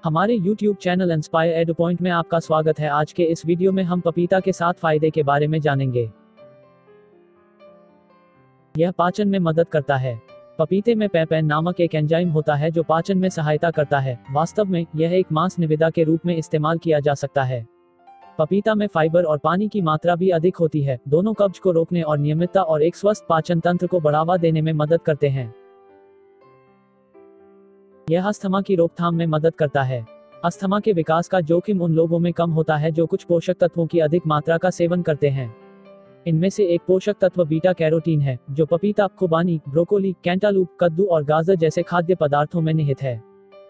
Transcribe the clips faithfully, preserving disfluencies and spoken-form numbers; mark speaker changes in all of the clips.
Speaker 1: हमारे YouTube channel inspire edu point में आपका स्वागत है। आज के इस वीडियो में हम पपीता के सात फायदे के बारे में जानेंगे। यह पाचन में मदद करता है। पपीते में पेपेन नामक एक एंजाइम होता है जो पाचन में सहायता करता है। वास्तव में यह एक मांस निवेदा के रूप में इस्तेमाल किया जा सकता है। पपीता में फाइबर और पानी की मात्रा भी अधिक होती है। दोनों कब्ज को रोकने और नियमितता और एक स्वस्थ पाचन तंत्र को बढ़ावा देने में मदद करते हैं। यह अस्थमा की रोकथाम में मदद करता है। अस्थमा के विकास का जोखिम उन लोगों में कम होता है जो कुछ पोषक तत्वों की अधिक मात्रा का सेवन करते हैं। इनमें से एक पोषक तत्व बीटा कैरोटीन है, जो पपीता, खुबानी, ब्रोकोली, कैंटालूप, कद्दू और गाजर जैसे खाद्य पदार्थों में निहित है।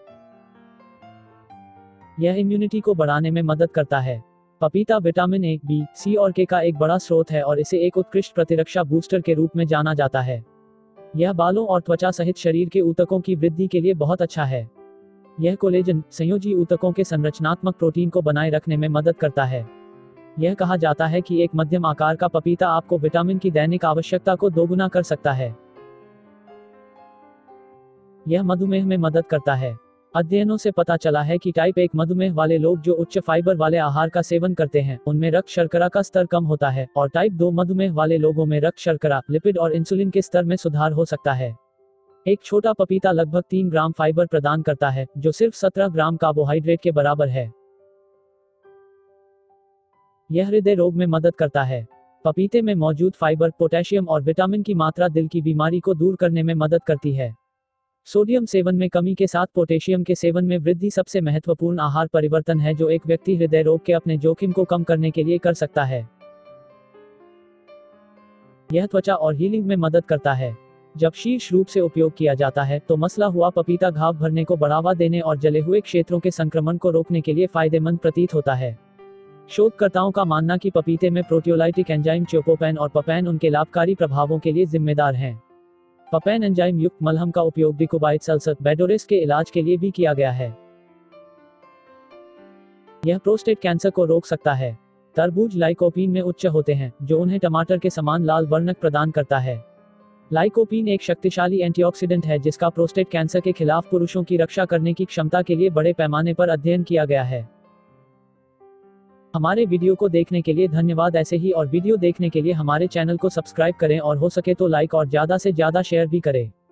Speaker 1: यह इम्यूनिटी को बढ़ाने में मदद करता है। पपीता विटामिन ए, बी, सी और के का एक बड़ा स्रोत है और इसे एक उत्कृष्ट प्रतिरक्षा बूस्टर के रूप में जाना जाता है। यह बालों और त्वचा सहित शरीर के ऊतकों की वृद्धि के लिए बहुत अच्छा है। यह कोलेजन, संयोजी ऊतकों के संरचनात्मक प्रोटीन को बनाए रखने में मदद करता है। यह कहा जाता है कि एक मध्यम आकार का पपीता आपको विटामिन की दैनिक आवश्यकता को दोगुना कर सकता है। यह मधुमेह में मदद करता है। अध्ययनों से पता चला है कि टाइप एक मधुमेह वाले लोग जो उच्च फाइबर वाले आहार का सेवन करते हैं, उनमें रक्त शर्करा का स्तर कम होता है, और टाइप दो मधुमेह वाले लोगों में रक्त शर्करा, लिपिड और इंसुलिन के स्तर में सुधार हो सकता है। एक छोटा पपीता लगभग तीन ग्राम फाइबर प्रदान करता है, जो सिर्फ सत्रह ग्राम कार्बोहाइड्रेट के बराबर है। यह हृदय रोग में मदद करता है। पपीते में मौजूद फाइबर, पोटेशियम और विटामिन की मात्रा दिल की बीमारी को दूर करने में मदद करती है। सोडियम सेवन में कमी के साथ पोटेशियम के सेवन में वृद्धि सबसे महत्वपूर्ण आहार परिवर्तन है जो एक व्यक्ति हृदय रोग के अपने जोखिम को कम करने के लिए कर सकता है। यह त्वचा और हीलिंग में मदद करता है। जब शीर्ष रूप से उपयोग किया जाता है तो मसला हुआ पपीता घाव भरने को बढ़ावा देने और जले हुए क्षेत्रों के संक्रमण को रोकने के लिए फायदेमंद प्रतीत होता है। शोधकर्ताओं का मानना कि पपीते में प्रोटियोलाइटिक एंजाइम च्योपोपैन और पपैन उनके लाभकारी प्रभावों के लिए जिम्मेदार हैं। पपैन एंजाइम युक्त मलहम का उपयोग डिकोबाइट्स अल्सर, बेडोरेस के इलाज के लिए भी किया गया है। यह प्रोस्टेट कैंसर को रोक सकता है। तरबूज लाइकोपीन में उच्च होते हैं, जो उन्हें टमाटर के समान लाल वर्णक प्रदान करता है। लाइकोपीन एक शक्तिशाली एंटीऑक्सीडेंट है जिसका प्रोस्टेट कैंसर के खिलाफ पुरुषों की रक्षा करने की क्षमता के लिए बड़े पैमाने पर अध्ययन किया गया है। हमारे वीडियो को देखने के लिए धन्यवाद। ऐसे ही और वीडियो देखने के लिए हमारे चैनल को सब्सक्राइब करें और हो सके तो लाइक और ज्यादा से ज्यादा शेयर भी करें।